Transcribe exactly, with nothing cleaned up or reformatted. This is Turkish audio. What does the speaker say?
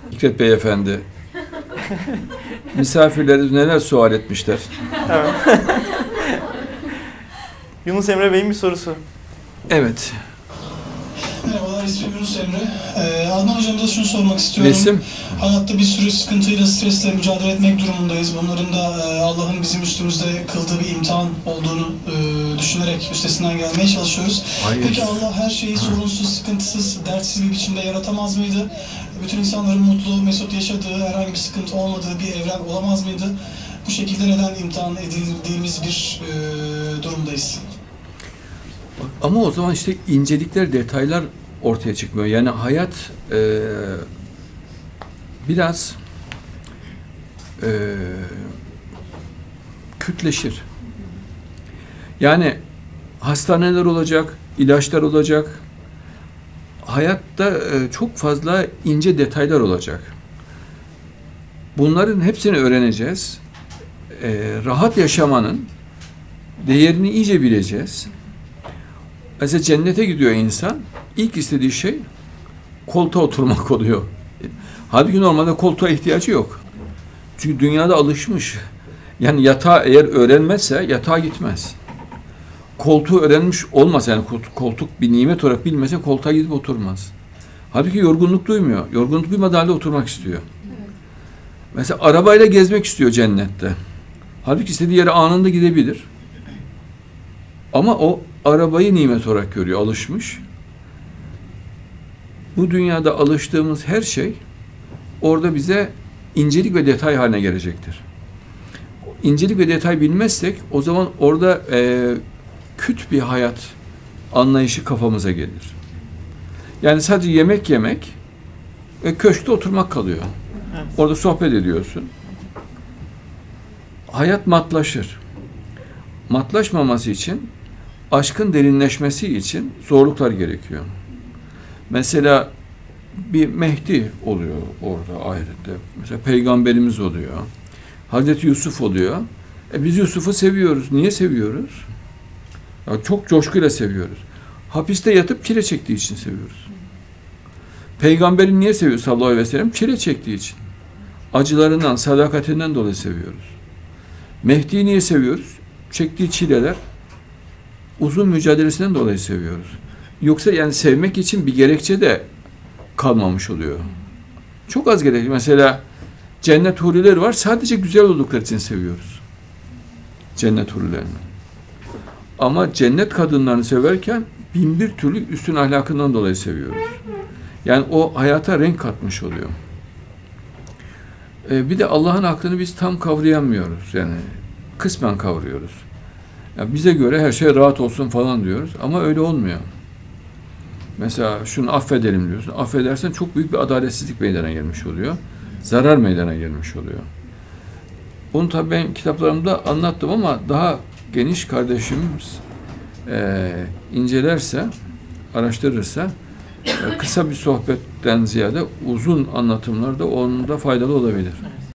Fikret Beyefendi. Misafirleriniz neler sual etmişler? Evet. Yunus Emre Bey'in bir sorusu. Evet. Merhabalar, ismim Yunus Emre. Ee, Adnan Hocamıza şunu sormak istiyorum. Resim. Hayatta bir sürü sıkıntıyla, stresle mücadele etmek durumundayız. Bunların da e, Allah'ın bizim üstümüzde kıldığı bir imtihan olduğunu e, düşünerek üstesinden gelmeye çalışıyoruz. Hayır. Peki Allah her şeyi sorunsuz, sıkıntısız, dertsiz bir biçimde yaratamaz mıydı? Bütün insanların mutlu, mesut yaşadığı, herhangi bir sıkıntı olmadığı bir evren olamaz mıydı? Bu şekilde neden imtihan edildiğimiz bir e, durumdayız? Ama o zaman işte incelikler, detaylar ortaya çıkmıyor. Yani hayat e, biraz e, kütleşir. Yani hastaneler olacak, ilaçlar olacak. Hayatta e, çok fazla ince detaylar olacak. Bunların hepsini öğreneceğiz. E, rahat yaşamanın değerini iyice bileceğiz. Mesela cennete gidiyor insan, ilk istediği şey koltuğa oturmak oluyor. Halbuki normalde koltuğa ihtiyacı yok. Çünkü dünyada alışmış. Yani yatağı eğer öğrenmezse yatağa gitmez. Koltuğu öğrenmiş olmasa, yani koltuk bir nimet olarak bilmese koltuğa gidip oturmaz. Halbuki yorgunluk duymuyor. Yorgunluk duymadığı halde oturmak istiyor. Mesela arabayla gezmek istiyor cennette. Halbuki istediği yere anında gidebilir. Ama o arabayı nimet olarak görüyor, alışmış. Bu dünyada alıştığımız her şey orada bize incelik ve detay haline gelecektir. İncelik ve detay bilmezsek o zaman orada e, küt bir hayat anlayışı kafamıza gelir. Yani sadece yemek yemek ve köşkte oturmak kalıyor. Orada sohbet ediyorsun. Hayat matlaşır. Matlaşmaması için, aşkın derinleşmesi için zorluklar gerekiyor. Mesela bir Mehdi oluyor orada ahirette. Mesela peygamberimiz oluyor. Hazreti Yusuf oluyor. E biz Yusuf'u seviyoruz. Niye seviyoruz? Ya çok coşkuyla seviyoruz. Hapiste yatıp çile çektiği için seviyoruz. Peygamberi niye seviyoruz sallallahu aleyhi ve sellem? Çile çektiği için. Acılarından, sadakatinden dolayı seviyoruz. Mehdi'yi niye seviyoruz? Çektiği çileler, uzun mücadelesinden dolayı seviyoruz. Yoksa yani sevmek için bir gerekçe de kalmamış oluyor. Çok az gerekçe. Mesela cennet hurileri var. Sadece güzel oldukları için seviyoruz. Cennet hurilerini. Ama cennet kadınlarını severken bin bir türlü üstün ahlakından dolayı seviyoruz. Yani o hayata renk katmış oluyor. Ee, bir de Allah'ın aklını biz tam kavrayamıyoruz. Yani kısmen kavruyoruz. Yani bize göre her şey rahat olsun falan diyoruz. Ama öyle olmuyor. Mesela şunu affedelim diyorsun. Affedersen çok büyük bir adaletsizlik meydana gelmiş oluyor. Zarar meydana gelmiş oluyor. Bunu tabii ben kitaplarımda anlattım ama daha geniş kardeşimiz e, incelerse, araştırırsa e, kısa bir sohbetten ziyade uzun anlatımlarda onun da faydalı olabilir.